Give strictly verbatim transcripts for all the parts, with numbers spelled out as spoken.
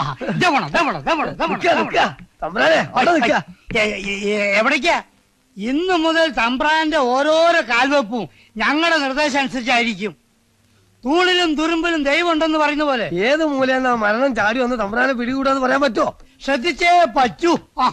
എവിടേക്കാ? ഇന്നു മുതൽ തമ്പ്രാന്റെ ഓരോരോ കാൽവെപ്പും ഞങ്ങളുടെ നിർദ്ദേശം അനുസരിച്ചായിരിക്കും. തൂണിലും തുരുമ്പിലും ദൈവം ഉണ്ടെന്ന് പറയുന്ന പോലെ. ഏത് മൂലയെന്നാ മരണം ചാടി വന്ന് തമ്പ്രാനെ പിടികൂടാന്ന് പറയാൻ പറ്റുമോ? ശ്രദ്ധിച്ചേ പറ്റൂ. ആ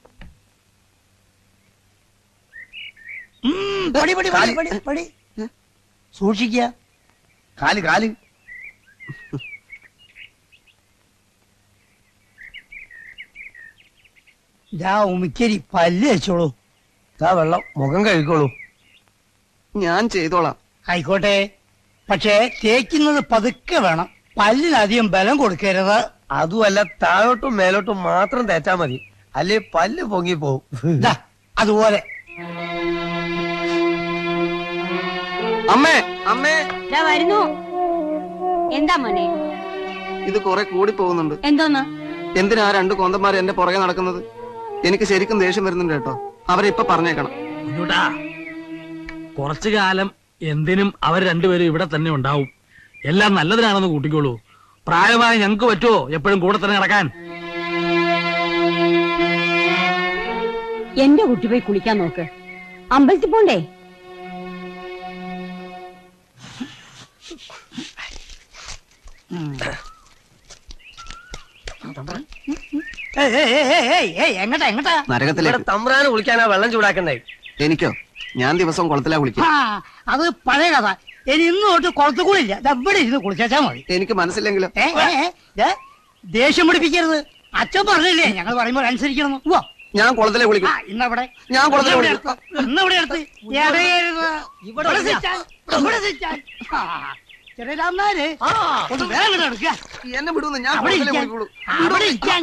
പടി പടി പടി പടി പടി സൂക്ഷിക്ക. കാല് കാല് ഇതാ ഉമിക്കരി പല്ല് വെച്ചോളൂ. ഇതാ വെള്ളം മുഖം കഴിക്കോളൂ. ഞാൻ ചെയ്തോളാം. ആയിക്കോട്ടെ, പക്ഷേ തേക്കുന്നത് പതുക്കെ വേണം. പല്ലിനധികം ബലം കൊടുക്കരുത്. അതുമല്ല, താഴോട്ടും മേലോട്ടും മാത്രം തേച്ചാ മതി, അല്ലേ പല്ല് പൊങ്ങി പോവും. അതുപോലെ. അമ്മേ അമ്മേ വരുന്നു. എന്താ മോനെ? ഇത് കുറെ കൂടി പോകുന്നുണ്ട്. എന്തോന്ന്? എന്തിനാ രണ്ട് കൊന്തന്മാര് എന്റെ പുറകെ നടക്കുന്നത്? എനിക്ക് ശരിക്കും ദേഷ്യം വരുന്നുണ്ട് കേട്ടോ. അവരെ ഇപ്പൊ പറഞ്ഞേക്കണം. കുറച്ചു കാലം എന്തിനും അവർ രണ്ടുപേരും ഇവിടെ തന്നെ ഉണ്ടാവും. എല്ലാം നല്ലതിനാണെന്ന് കൂട്ടിക്കോളൂ. പ്രായമായ ഞങ്ങൾക്ക് പറ്റുമോ എപ്പോഴും കൂടെ തന്നെ നടക്കാൻ? എന്റെ കുട്ടി പോയി കുളിക്കാൻ നോക്ക്. അമ്പലത്തിൽ പോണ്ടേ? എങ്ങട്ടാ എങ്ങട്ടാ? നരകത്തിലേക്ക്. തമ്പ്രാന് കുളിക്കാനാ വെള്ളം ചൂടാക്കണ്ടേ? എനിക്കോ? ഞാൻ ദിവസവും കുളത്തിലാ കുളിക്കാം. അത് പഴയ കഥ. ഇനി ഇന്ന് തൊട്ട് കുളത്ത് കൂടില്ല. ഇവിടെ ഇരുന്ന് കുളിച്ചാ മതി. എനിക്ക് മനസ്സിലെങ്കിലും. ദേഷ്യം പിടിപ്പിക്കരുത്. അച്ഛൻ പറഞ്ഞില്ലേ ഞങ്ങൾ പറയുമ്പോൾ അനുസരിക്കണം. ഞാൻ കുളത്തിലെ കുളിക്കും. ഇന്നവിടെ ഞാൻ കുളത്തിലെ കുളിക്കും. ഇന്നവിടെ അടുത്ത് ചെറിയ രാമനാര് ഒന്ന് വേഗം എടുക്കുക. എന്നെ വിടുന്നു. ഞാൻ കുളത്തിലെ കുളിക്കുള്ളൂ. അവിടെ ഇരിക്കാൻ.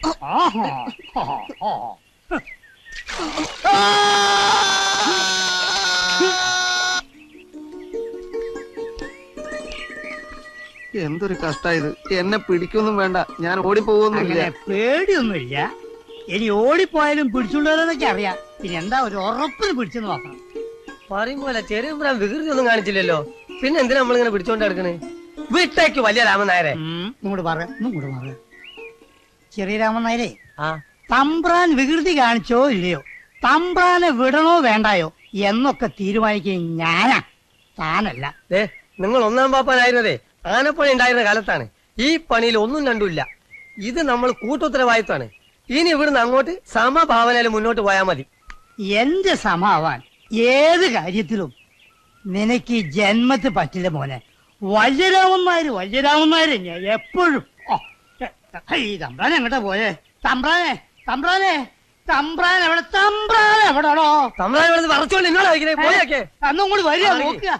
എന്തൊരു കഷ്ടായത്. എന്നെ പിടിക്കൊന്നും വേണ്ട. ഞാൻ ഓടിപ്പോകൊന്നുമില്ല. പേടിയൊന്നുമില്ല. ഇനി ഓടിപ്പോയാലും പിടിച്ചുള്ളവരൊക്കെ അറിയാം. പിന്നെ എന്താ ഒരു ഉറപ്പിന് പിടിച്ചെന്ന് നോക്കണം. പറയുമ്പോലെ ചെറിയ വികൃതി ഒന്നും കാണിച്ചില്ലല്ലോ. പിന്നെ എന്തിനാ നമ്മളിങ്ങനെ പിടിച്ചോണ്ട് എടുക്കണേ? വീട്ടേക്ക് വലിയ രാമനായരെ ഇങ്ങോട്ട് പറ. ഇങ്ങോട്ട് പറ. ചെറിയ രാമനായരെ, തമ്പ്രാൻ വികൃതി കാണിച്ചോ ഇല്ലയോ, തമ്പ്രാനെ വിടണോ വേണ്ടായോ എന്നൊക്കെ തീരുമാനിക്കുകയും ഞാനാ, താനല്ല. ഏ നിങ്ങൾ ഒന്നാം പാപ്പാനായിരുന്നതേ ആനപ്പണി ഉണ്ടായിരുന്ന കാലത്താണ്. ഈ പണിയിൽ ഒന്നും രണ്ടുമില്ല. ഇത് നമ്മൾ കൂട്ടുത്തരവാദിത്വമാണ്. ഇനി ഇവിടുന്ന് അങ്ങോട്ട് സമഭാവനയിൽ മുന്നോട്ട് പോയാൽ മതി. എന്റെ സമാവാൻ ഏത് കാര്യത്തിലും നിനക്ക് ഈ ജന്മത്ത് പറ്റില്ല മോനെ. വജ്രാമന്മാര് വജ്രാമന്മാര് എപ്പോഴും. ഈ തമ്പ്രാൻ എങ്ങോട്ടാ പോയേ? തമ്പ്രാനെ തമ്പ്രാനെ തമ്പ്രാൻ എവിടെ? തമ്പ്രാൻ എവിടെയാണോ? തമ്പ്രാൻ പറച്ചോണ്ട് എന്നോട് പോയൊക്കെ അന്നും കൂടി വരിക നോക്കുക.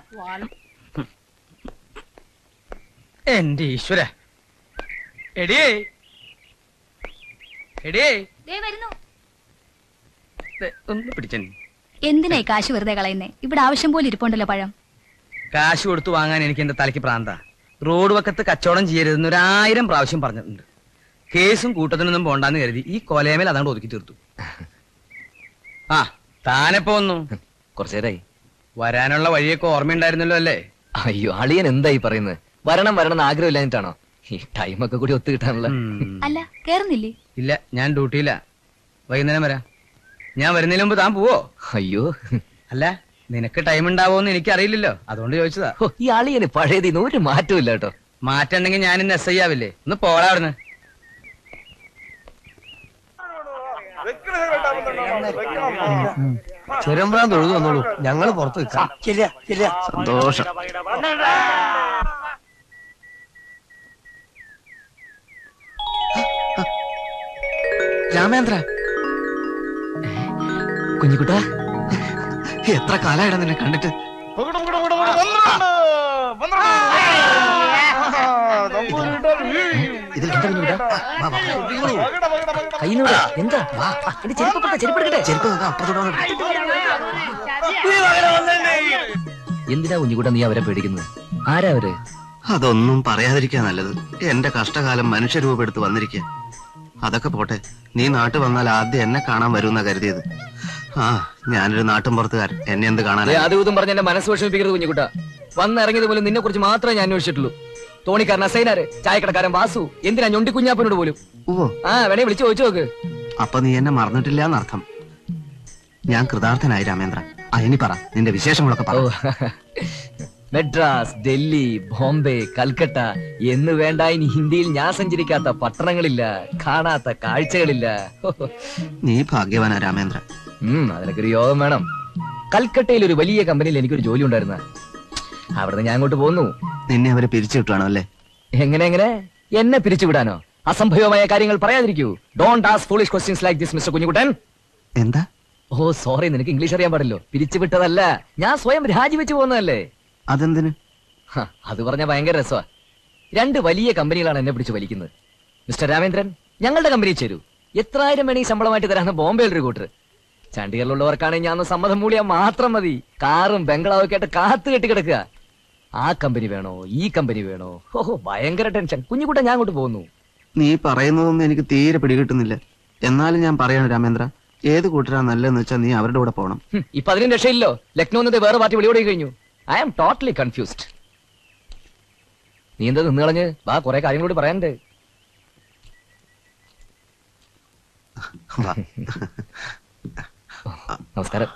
എന്റെ ഈശ്വര. എടിയേ എടിയേ ഒന്ന് പിടിച്ചേ. എന്തിനായി കാശ് വെറുതെ കളയുന്നേ? ഇവിടെ ആവശ്യം പോലെ ഇരിപ്പുണ്ടല്ലോ പഴം. കാശ് കൊടുത്തു വാങ്ങാൻ എനിക്ക് എന്റെ തലയ്ക്ക് പ്രാന്ത. റോഡ് വക്കത്ത് കച്ചവടം ചെയ്യരുതെന്ന് ഒരായിരം പ്രാവശ്യം പറഞ്ഞിട്ടുണ്ട്. കേസും കൂട്ടത്തിനൊന്നും പോണ്ടാന്ന് കരുതി ഈ കൊലയമേൽ അതാണ്ട് ഒതുക്കി തീർത്തു. ആ താനെപ്പോ വന്നു? കുറച്ചേരായി. വരാനുള്ള വഴിയൊക്കെ ഓർമ്മയുണ്ടായിരുന്നല്ലോ അല്ലേ? അയ്യോ അളിയൻ എന്തായി പറയുന്നത്? വരണം വരണം എന്ന് ആഗ്രഹമില്ലാഞ്ഞിട്ടാണോ? ഈ ടൈമൊക്കെ കൂടി ഒത്തു കിട്ടാനുള്ള. അല്ല കേറുന്നില്ലേ? ഇല്ല, ഞാൻ ഡ്യൂട്ടിയില്ല. വൈകുന്നേരം വരാം. ഞാൻ വരുന്നതിന് മുമ്പ് താൻ പോവോ? അയ്യോ അല്ല, നിനക്ക് ടൈം ഉണ്ടാവോന്ന് എനിക്ക് അറിയില്ലല്ലോ, അതുകൊണ്ട് ചോദിച്ചതാ. ഈ അളിയന് പഴയതിന് ഒരു മാറ്റവും ഇല്ല കേട്ടോ. മാറ്റുണ്ടെങ്കിൽ ഞാൻ ഇന്ന് എസ് ഐ ആവില്ലേ? ഒന്ന് പോടാ അവിടുന്ന്. ചെരമ്പ്രാൻ തൊഴുതു വന്നോളൂ, ഞങ്ങള് പുറത്ത് വെക്കാം. സന്തോഷം. രാമേന്ദ്ര കുഞ്ഞിക്കുട്ട, എത്ര കാലായിടാ നിന്നെ കണ്ടിട്ട്. ഇതിൽ എന്താ കുഞ്ഞിക്കുട്ട? കയ്യിലൂടെ എന്താ? എന്റെ ചെരുപ്പ് ചെരുപ്പെടുക്കട്ടെ. ചെരുപ്പ് എന്തിനാ കുഞ്ഞിക്കുട്ട നീ അവരെ പേടിക്കുന്നത്? ആരാ അവര്? അതൊന്നും പറയാതിരിക്കാ നല്ലത്. എന്റെ കഷ്ടകാലം മനുഷ്യരൂപെടുത്ത് വന്നിരിക്കുക. അതൊക്കെ പോട്ടെ, നീ നാട്ടിൽ വന്നാൽ ആദ്യം എന്നെ കാണാൻ വരുമെന്നാ കരുതിയത്. ആ ഞാനൊരു നാട്ടും പുറത്തുകാരൻ, എന്നെ എന്ത് കാണാൻ? അതും പറഞ്ഞ എന്റെ മനസ്സ് വിഷമിപ്പിക്കരുത് കുഞ്ഞിക്കുട്ട. വന്നിറങ്ങിയത് പോലും നിന്നെ കുറിച്ച് മാത്രമേ ഞാൻ അന്വേഷിച്ചിട്ടുള്ളൂ. തോണിക്കാരൻ അസൈനാര്, ചായക്കടക്കാരൻ വാസു, എന്തിനാ ഞൊണ്ടി കുഞ്ഞാപ്പനോട് പോലും. ഓ ആ വേണേ വിളിച്ചു ചോദിച്ചു നോക്ക്. അപ്പൊ നീ എന്നെ മറന്നിട്ടില്ല എന്നർത്ഥം. ഞാൻ കൃതാർത്ഥനായി രാമേന്ദ്ര. ആ ഇനി പറ, നിന്റെ വിശേഷങ്ങളൊക്കെ പറ. മെഡ്രാസ്, ഡൽഹി, ബോംബെ, കൽക്കട്ട എന്ന് വേണ്ട ഇനി ഹിന്ദിയിൽ ഞാൻ സഞ്ചരിക്കാത്ത പട്ടണങ്ങളില്ല, കാണാത്ത കാഴ്ചകളില്ല. നീ ഭാഗ്യവാനാ രാമേന്ദ്ര. ഉം അതിനൊക്കെ ഒരു യോഗം വേണം. കൽക്കട്ടയിൽ ഒരു വലിയ കമ്പനിയിൽ എനിക്കൊരു ജോലി ഉണ്ടായിരുന്ന, അവിടുന്ന് ഞാൻ അങ്ങോട്ട് പോന്നു. നിന്നെ അവര് പിരിച്ചു വിട്ടാണോ അല്ലേ? എങ്ങനെ എങ്ങനെ എന്നെ പിരിച്ചുവിടാനോ? അസംഭവമായ കാര്യങ്ങൾ പറയാതിരിക്കൂ. Don't ask foolish questions like this mister Kunjukuttan. എന്താ? ഓ സോറി, നിനക്ക് ഇംഗ്ലീഷ് അറിയാൻ പാടില്ലോ. പിരിച്ചുവിട്ടതല്ല, ഞാൻ സ്വയം രാജിവെച്ചു പോകുന്നതല്ലേ. അതെന്തിന്? അത് പറഞ്ഞ ഭയങ്കര രസമാ. രണ്ട് വലിയ കമ്പനികളാണ് എന്നെ പിടിച്ച് വലിക്കുന്നത്. മിസ്റ്റർ രാമേന്ദ്രൻ, ഞങ്ങളുടെ കമ്പനി ചേരൂ. എത്രായിരം വേണി ശമ്പളമായിട്ട് തരാന്ന് ബോംബെയിൽ ഒരു കൂട്ടർ. ചണ്ഡീഗറിലുള്ളവർക്കാണെങ്കിൽ ഞാൻ സമ്മതം മൂളിയാൽ മാത്രം മതി. കാറും ബംഗ്ലാവും ഒക്കെ ആയിട്ട് കാത്തു കെട്ടി കിടക്കുക. ആ കമ്പനി വേണോ ഈ കമ്പനി വേണോ? ഓഹോ ഭയങ്കര ടെൻഷൻ. കുഞ്ഞുകുട്ടൻ ഞാൻ അങ്ങോട്ട് പോകുന്നു. നീ പറയുന്നതൊന്നും എനിക്ക് തീരെ പിടികിട്ടുന്നില്ല. എന്നാലും ഞാൻ പറയാണ് രാമേന്ദ്ര, ഏത് കൂട്ടരാ നല്ലതെന്ന് വെച്ചാൽ നീ അവരുടെ കൂടെ പോകണം. ഇപ്പൊ അതിനും രക്ഷയില്ലോ. ലക്നൌ എന്നത് വേറെ പാർട്ടി വിളിയോടെ കഴിഞ്ഞു. I am totally confused. നീ എന്താ നിന്ന് കളഞ്ഞ്? വാ, കുറെ കാര്യങ്ങളോട് പറയാനുണ്ട്. നമസ്കാരം.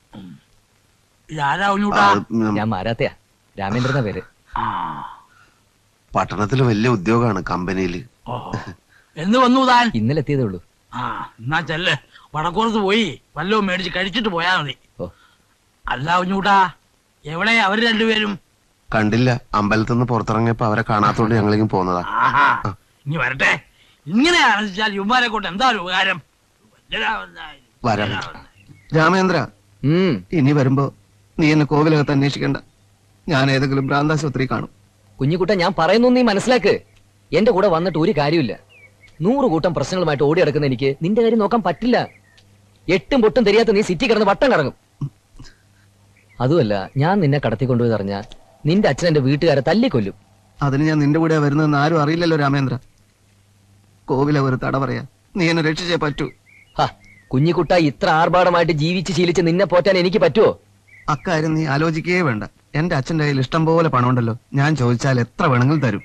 ഞാൻ മാരാത്തയാ, രാമേന്ദ്രന്റെ പേര്. പട്ടണത്തില് വലിയ ഉദ്യോഗമാണ് കമ്പനിയില്. എന്ന് വന്നു താൻ? ഇന്നലെ എത്തിയതേ ഉള്ളൂ. ആ എന്നാ ചെല്ല്, വടക്കോർത്ത് പോയി വല്ലതും മേടിച്ച് കഴിച്ചിട്ട് പോയാ മതി. അല്ല കുഞ്ഞൂട്ടാ, എവിടെ അവര് രണ്ടുപേരും? കണ്ടില്ല, അമ്പലത്തിൽ നിന്ന് പുറത്തിറങ്ങിയപ്പോ അവരെ കാണാത്തോണ്ട് ഞങ്ങളിങ്ങനെ പോന്നതാ. ഇനി വരട്ടെ. ഇങ്ങനെയാണെന്ന് യുവമാരെ കൊണ്ട് എന്താ ഒരു ഉപകാരം? വരാം രാമേന്ദ്ര. ഇനി വരുമ്പോ നീ എന്നെ കോവിലകത്ത് അന്വേഷിക്കണ്ട. ഞാൻ ഏതെങ്കിലും ഭ്രാന്താശുപത്രി കാണും. കുഞ്ഞുകുട്ട, ഞാൻ പറയുന്നു നീ മനസ്സിലാക്ക്. എന്റെ കൂടെ വന്നിട്ട് ഒരു കാര്യമില്ല. നൂറ് കൂട്ടം പ്രശ്നങ്ങളുമായിട്ട് ഓടി നടക്കുന്ന എനിക്ക് നിന്റെ കാര്യം നോക്കാൻ പറ്റില്ല. എട്ടും പൊട്ടും தெரிയാത്ത നീ സിറ്റി കിടന്ന് വട്ടം കറങ്ങും. അതുമല്ല, ഞാൻ നിന്നെ കടത്തിക്കൊണ്ടുപോയി അറിഞ്ഞാ നിന്റെ അച്ഛൻ എന്റെ വീട്ടുകാരെ തല്ലിക്കൊല്ലും. അതിന് ഞാൻ നിന്റെ കൂടെ വരുന്നതെന്ന് ആരും അറിയില്ലല്ലോ രാമേന്ദ്ര. കോവില ഒരു തട പറയാ, നീ എന്നെ രക്ഷിച്ചേ പറ്റൂ. കുഞ്ഞിക്കുട്ട, ഇത്ര ആർഭാടമായിട്ട് ജീവിച്ച് ശീലിച്ച് നിന്നെ പോറ്റാൻ എനിക്ക് പറ്റുമോ? അക്കാര്യം നീ ആലോചിക്കേ വേണ്ട. എന്റെ അച്ഛന്റെ കയ്യിൽ ഇഷ്ടം പോലെ പണമുണ്ടല്ലോ. ഞാൻ ചോദിച്ചാൽ എത്ര വേണമെങ്കിലും തരും.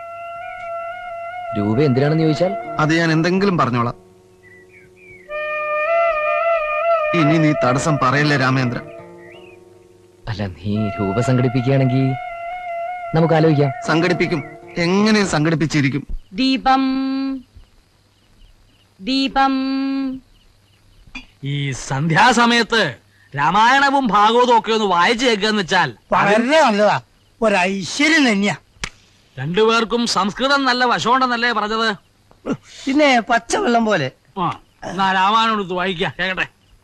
രൂപ എന്തിനാണെന്ന് ചോദിച്ചാൽ അത് ഞാൻ എന്തെങ്കിലും പറഞ്ഞോളാം. ഇനി നീ തടസ്സം പറയല്ലേ രാമേന്ദ്ര. അല്ല, നീ രൂപ സംഘടിപ്പിക്കുകയാണെങ്കിൽ നമുക്ക് ആലോചിക്കാം. സംഘടിപ്പിക്കും, എങ്ങനെ സംഘടിപ്പിച്ചിരിക്കും. ദീപം ദീപം. ഈ സന്ധ്യാസമയത്ത് രാമായണവും ഭാഗവതവും ഒക്കെ ഒന്ന് വായിച്ചു കേൾക്കാന്ന് വെച്ചാൽ വളരെ നല്ലതാ. ഒരൈശ്വര്യം തന്നെയാ. രണ്ടുപേർക്കും സംസ്കൃതം നല്ല വശമുണ്ടെന്നല്ലേ പറഞ്ഞത്? പിന്നെ പച്ചവെള്ളം പോലെ. ആ എന്നാ രാമായണം എടുത്ത് വായിക്കാം, കേക്കട്ടെ.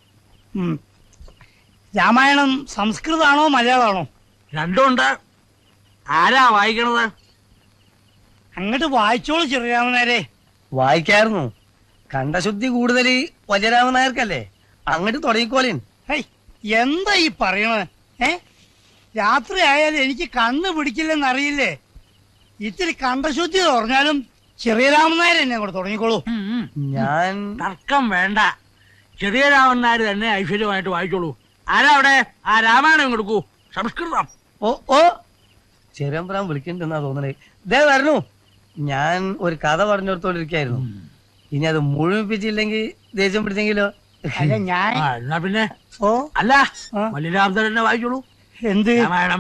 രാമായണം സംസ്കൃതമാണോ മലയാളമാണോ? രണ്ടുണ്ട്. ആരാ വായിക്കണത്? അങ്ങോട്ട് വായിച്ചോളൂ ചെറിയാമനാരെ. വായിക്കായിരുന്നു. കണ്ടശുദ്ധി കൂടുതൽ വലിയ രാമനായർക്കല്ലേ. അങ്ങോട്ട് തുടങ്ങിക്കോലേൻ. എന്താ ഈ പറയണത്? ഏ രാത്രി ആയാലും എനിക്ക് കണ്ണ് പിടിക്കില്ലെന്നറിയില്ലേ? ഇത്തിരി കണ്ടശുദ്ധി പറഞ്ഞാലും ചെറിയ രാമനായർ എന്നെ അങ്ങോട്ട് തുടങ്ങിക്കോളൂ. ഞാൻ തർക്കം വേണ്ട. ചെറിയ രാമനായർ തന്നെ ഐശ്വര്യമായിട്ട് വായിച്ചോളൂ. ആരാ അവിടെ? ആ രാമായണം കൊടുക്കൂ, സംസ്കൃതം. ഓ ഓ ചെറിയമ്പ്രാൻ വിളിക്കണ്ടെന്നാ തോന്നണേ. ദേ വരണു. ഞാൻ ഒരു കഥ പറഞ്ഞോടത്തോണ്ടിരിക്കായിരുന്നു. ഇനി അത് മുഴുമിപ്പിച്ചില്ലെങ്കിൽ ദേഷ്യം പിടിച്ചെങ്കിലോ? അല്ല ഞാൻ എന്നാ പിന്നെ ഓ അല്ല വലിയരാമൻ തന്നെ വായിച്ചോളൂ. എന്ത് രാമായണം?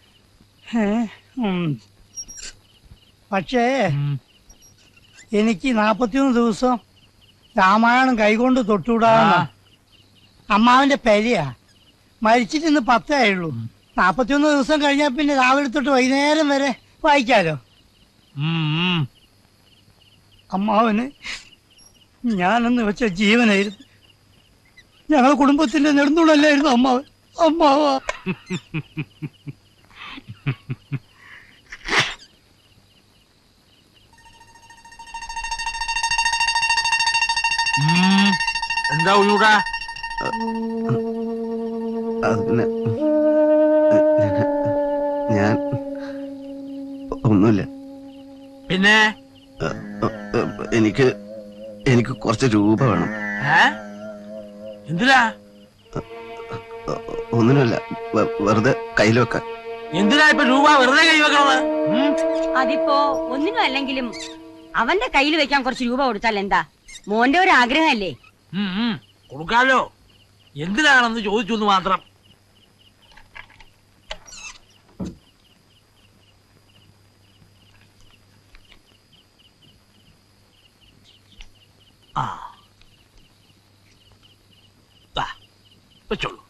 പക്ഷേ എനിക്ക് നാപ്പത്തിയൊന്ന് ദിവസം രാമായണം കൈകൊണ്ട് തൊട്ടുകൂടാന്ന അമ്മാവിന്റെ പെരിയാ. മരിച്ചിട്ട് ഇന്ന് പത്തേ ആയുള്ളൂ. നാപ്പത്തിയൊന്ന് ദിവസം കഴിഞ്ഞാൽ പിന്നെ രാവിലെ തൊട്ട് വൈകുന്നേരം വരെ വായിക്കാലോ. അമ്മാവന് ഞാനെന്ന് വെച്ച ജീവനായിരുന്നു. ഞങ്ങൾ കുടുംബത്തിന്റെ നെടുന്നുള്ളല്ലായിരുന്നു അമ്മാവൻ. അമ്മാവ എന്താ ഉള്ളൂടാ? പിന്നെ ഞാൻ ഒന്നുമില്ല. പിന്നെ എനിക്ക് എനിക്ക് കുറച്ച് രൂപ വേണം. എന്തിനാ? ഒന്നിനുമല്ല, വെറുതെ കയ്യിൽ വെക്കാൻ. എന്തിനാ ഇപ്പൊ രൂപ വെറുതെ കൈവെക്കണത്? ഉം? അതിപ്പോ ഒന്നിനും അല്ലെങ്കിലും അവന്റെ കയ്യിൽ വെക്കാൻ കുറച്ച് രൂപ കൊടുത്താൽ എന്താ? മോന്റെ ഒരു ആഗ്രഹമല്ലേ? ഉം, ഉം. കൊടുക്കാലോ. എന്തിനാണെന്ന് ചോദിച്ചു എന്ന് മാത്രം. ആ, ദാ, വെച്ചോളൂ.